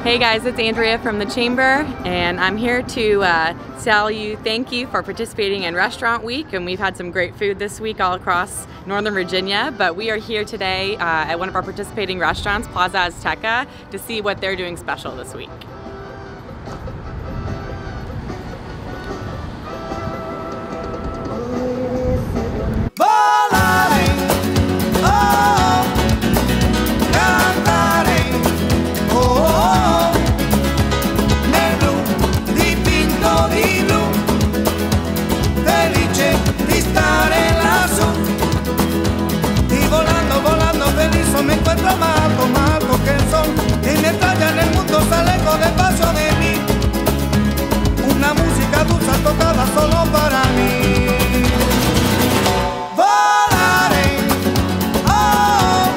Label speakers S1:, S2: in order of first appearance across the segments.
S1: Hey guys, it's Andrea from the Chamber, and I'm here to tell you thank you for participating in Restaurant Week. And we've had some great food this week all across Northern Virginia, but we are here today at one of our participating restaurants, Plaza Azteca, to see what they're doing special this week.
S2: Me encuentro más alto que el sol, y mientras ya en el mundo se alejo despacio de mí, una música dulce tocada solo para mí. Volaré, oh,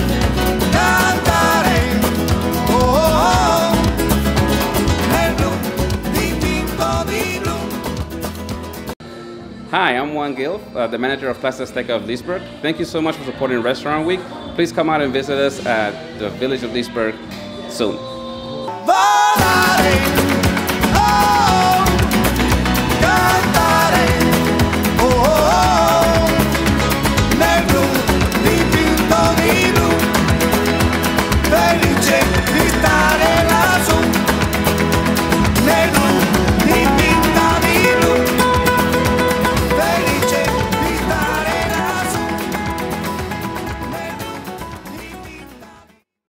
S2: cantaré, oh, el blue, distinto di blue.
S3: Hi, I'm Juan Gil, the manager of Plaza Azteca of Leesburg. Thank you so much for supporting Restaurant Week. Please come out and visit us at the village of Leesburg soon.